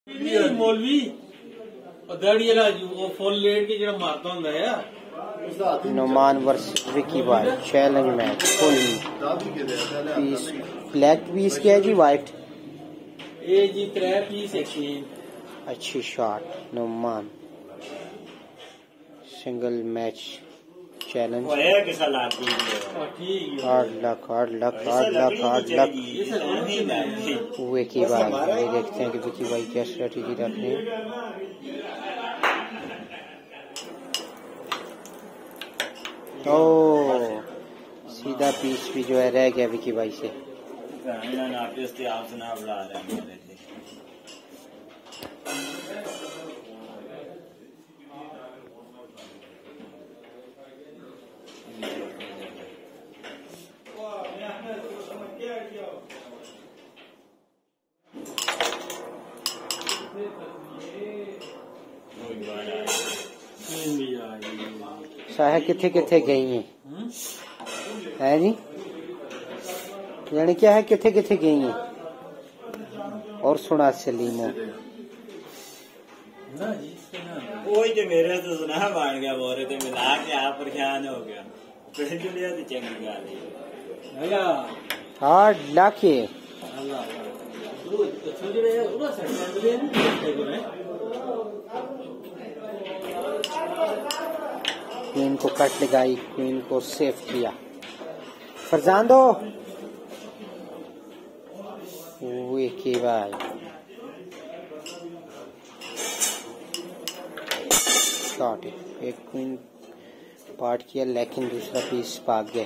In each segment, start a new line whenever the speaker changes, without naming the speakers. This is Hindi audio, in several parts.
मौलवी दाढ़ी वाला वो फुल लेट के जो मारता होंगे यार।
नुमान वर्सेस विकी भाई challenge match full piece black piece क्या है जी वाइट
ये जी 3 पीस
अच्छी shot Numan single match challenge hard luck Vicky भाई देखते हैं कि विकी भाई क्या स्ट्रेटेजी रखते हैं। तो सीधा पीस भी जो है रह गया विकी भाई से। साहे किथे किथे गई है जी यानी क्या है किथे किथे गई हैं और सुना सलीमो
वही तो मेरे तो सुना मान गया बोरे तो मिला के आप परेशान हो गया फिर जुलिया तो चंगी गाल है
हार्ड लक है क्वीन को कट लगाई क्वीन को सेफ किया फरजांदो विकी भाई शॉट एक क्वीन पार्ट किया लेकिन दूसरा पीस भाग गया।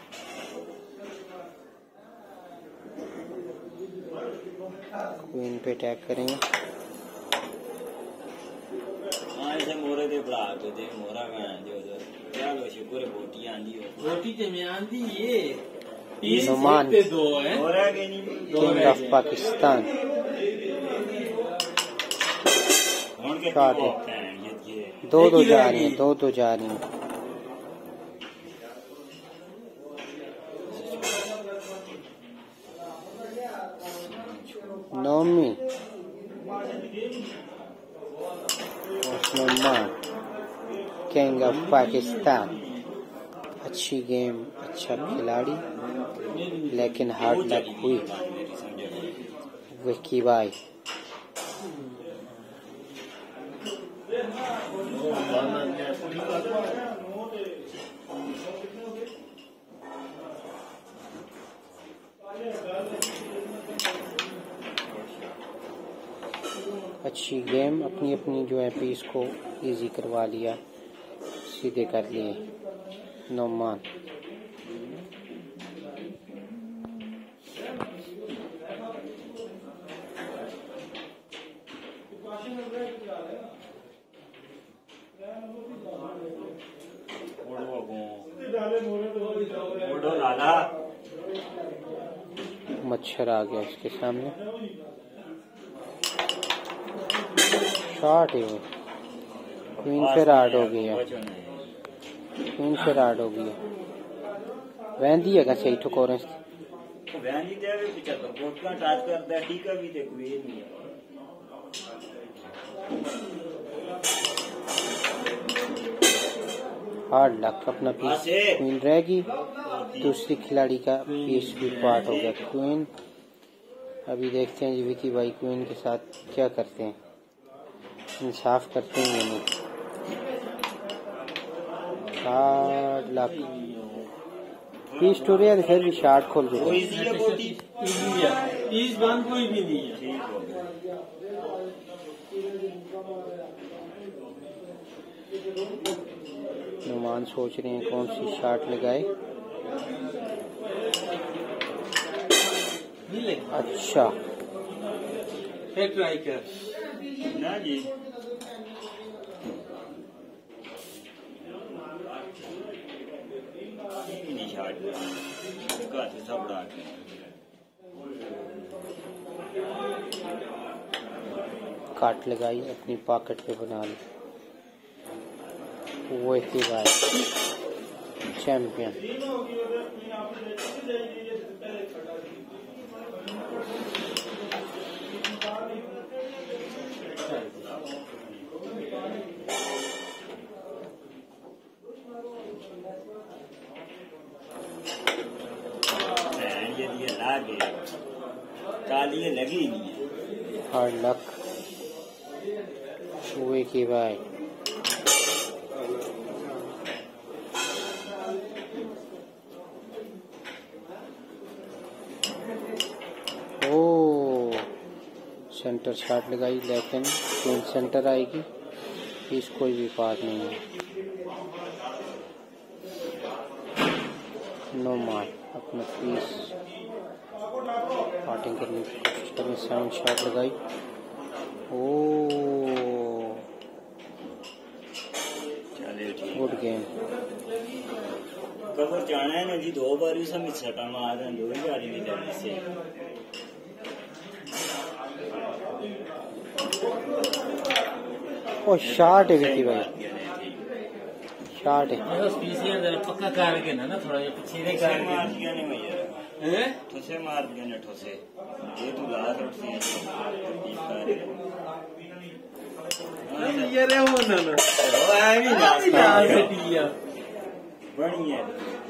क्वीन पे अटैक करेंगे
मोरे दे पड़ा तो दे मोरा का जो चलो शुक्र बोटी आंदी हो
बोटी ते में आंदी ये
नुमान
पे दो है
मोरा के नहीं
किंग ऑफ पाकिस्तान शॉट है दो जा रही हैं दो जा रही हैं। नोमी नुमान किंग ऑफ पाकिस्तान अच्छी गेम अच्छा खिलाड़ी लेकिन हार्ड लक हुई विकी भाई। अच्छी गेम अपनी अपनी जो है पीस को इजी करवा लिया सीधे कर लिए नुमान। मच्छर आ गया इसके सामने शॉट है वो क्वीन फिर आर्ड हो गई है क्वीन फिर आर्ड हो गई है वैंदी है सही ठुकोरें
वैंदी दे भी पिछा तो बोटका टच करदा टीका भी ते क्वीन नहीं
हार्ड लक अपना पीस क्वीन रहेगी दूसरी खिलाड़ी का पीस भी पार्ट हो गया क्वीन। अभी देखते हैं जी विकी भाई क्वीन के साथ क्या करते हैं इंसाफ करते हैं नहीं। हार्ड लक पीस टूट गया फिर भी शार्ट खोल दो
कोई भी नहीं है।
नुमान सोच रहे हैं कौन सी शॉट लगाए। अच्छा
फिर ट्राई कर
ना जी नहीं शॉट का तो सब डाल
काट लगाई अपनी पॉकेट पे बना ली वो एक ही बात चैंपियन
ये लागे काली ये लगी नहीं है।
हार्ड लक विकी भाई। ओ सेंटर शॉट लगाई लेकिन क्वीन सेंटर आएगी, इस कोई भी पास नहीं है। नो मार अपना पीस पार्टिंग करने की कोशिश करें। साउंड शॉट लगाई। ओ गुड गेम।
कवर जाना है ना जी, 2 बार ही समित सटा मार रहे हैं, 2 ही गाड़ी नहीं जाने से।
ओ शॉट है विकी भाई, शॉट है।
पक्का करके ना थोड़ा पीछे
मार दिया नहीं भैया, ठोसे मार दिया ने ठोसे। ये तू लास्ट आउट से
ये रे वो ना
वो है भी
बढ़िया
बढ़िया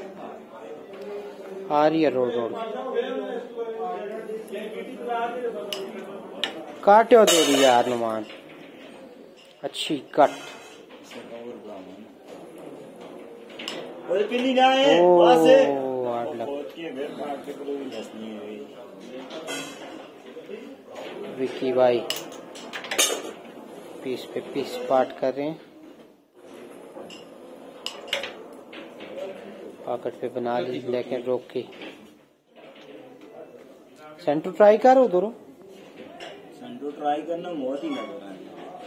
आ रही है रोड रोड काटो दे रही यार नुमान, अच्छी कट।
और पिली ना है
ओ
वहां से
हार्ड लक। विकी भाई पीस पे पीस पार्ट कर रहे हैं। पॉकेट पे बना ली लेकिन रोक के। सेंटर ट्राई करो दोनों।
सेंटर ट्राई करना बहुत ही लग रहा है।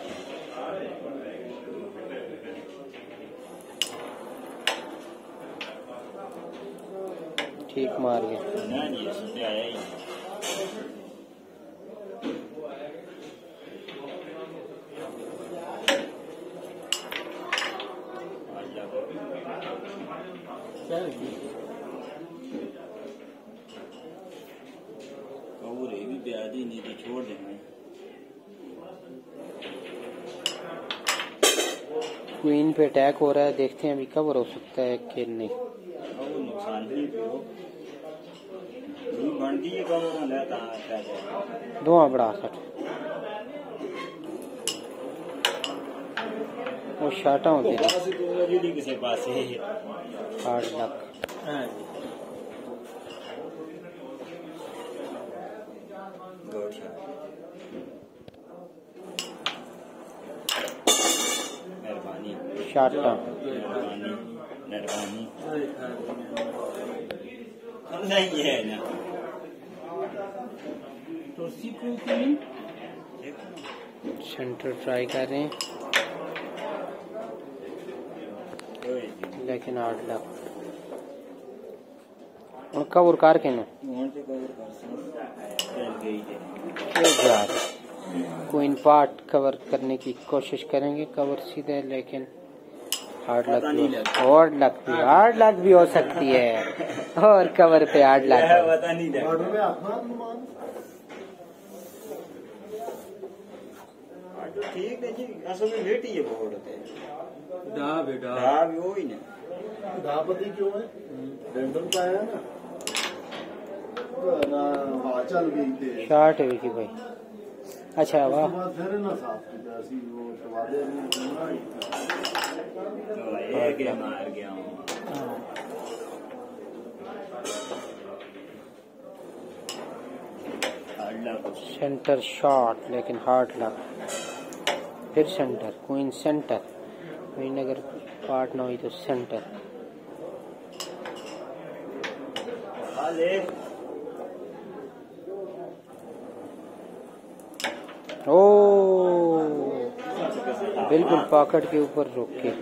ठीक मार गया
ना जी, इससे आया ही कबूर भी प्याज ही नहीं तो छोड़ देंगे।
क्वीन पे अटैक हो रहा है, देखते हैं अभी कवर हो सकता है कि नहीं।
कबूर नुकसान भी पियो बनती है कबूर लेता है
दो बड़ा सट वो शाटा होते हैं।
किसी पास ही
हार्ड लक।
मेहरबानी
शाटा
मेहरबानी नहीं है ना
तो
सेंटर ट्राई कर रहे हैं लेकिन हार्ड लक। और कवर कार के ना क्वीन पार्ट कवर करने की कोशिश करेंगे, कवर सीधे लेकिन हार्ड लक भी हो सकती है और कवर पे हार्ड लक
ठीक है जी। असल में लेट ही है बहुत होते हैं
बेटा
वो ही ना
पति क्यों है रेंडम का है ना चल गई थे
शॉट है विकी भाई। अच्छा वाह
फिर ना साफ की ऐसी वो टवाले
तो मार गया हूँ।
सेंटर शॉट लेकिन हार्ड लक। फिर सेंटर क्वीन सेंटर, क्वीन अगर पार्ट ना हुई तो सेंटर। ओ बिल्कुल पॉकेट के ऊपर रोक के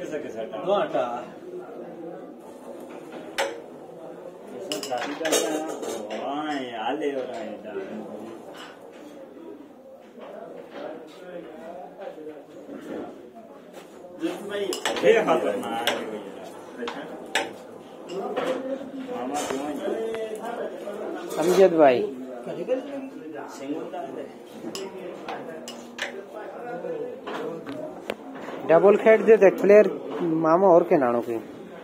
अमजद भाई डबल खेड दे देख प्लेयर मामा और के नानों के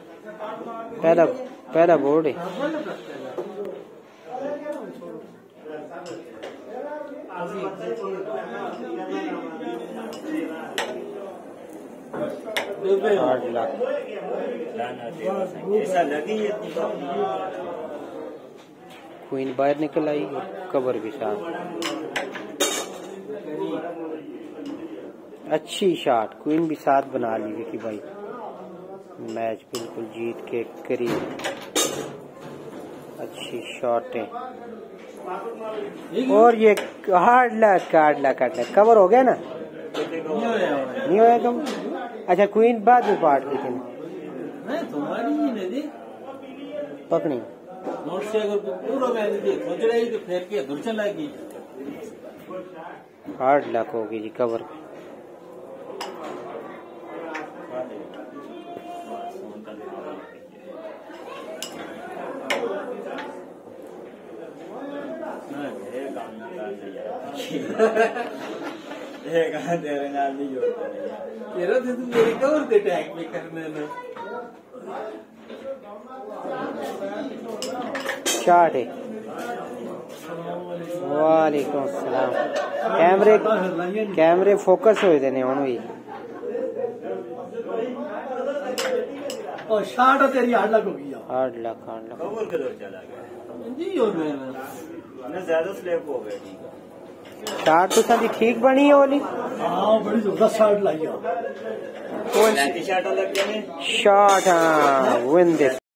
पहला बोर्ड है।
ऐसा लगी
क्वीन बाहर निकल आई, कवर के साथ अच्छी शॉट, क्वीन भी साथ बना ली विकी भाई। मैच बिल्कुल जीत के करीब, अच्छी शॉट है। और ये हार्ड लक कवर हो गया ना, नहीं होया कम। अच्छा क्वीन बाद में पार्ट की थी
तुम्हारी
पकड़ी
नोट से अगर पूरा मैच सोच रही तो फेर के दूर चलाएगी।
हार्ड लक होगी जी कवर।
तेरे नाल नहीं जोड़ता
तेरा तो तू मेरे कवर के टैग पे करने ना
शॉट है। वालेकुम सलाम। कैमरे फोकस हुए थे हुण भी।
और शॉट तेरी हार्ड लक होगी यार।
हार्ड लक
कवर के दौर चला गया
जी। और मैं
ज्यादा स्लिप हो गया।
शॉट तो सारी ठीक बनी है वाली।
हाँ बड़ी जबरदस्त शॉट लाई है।
शॉट लग गया
शॉट हाँ विन दिस।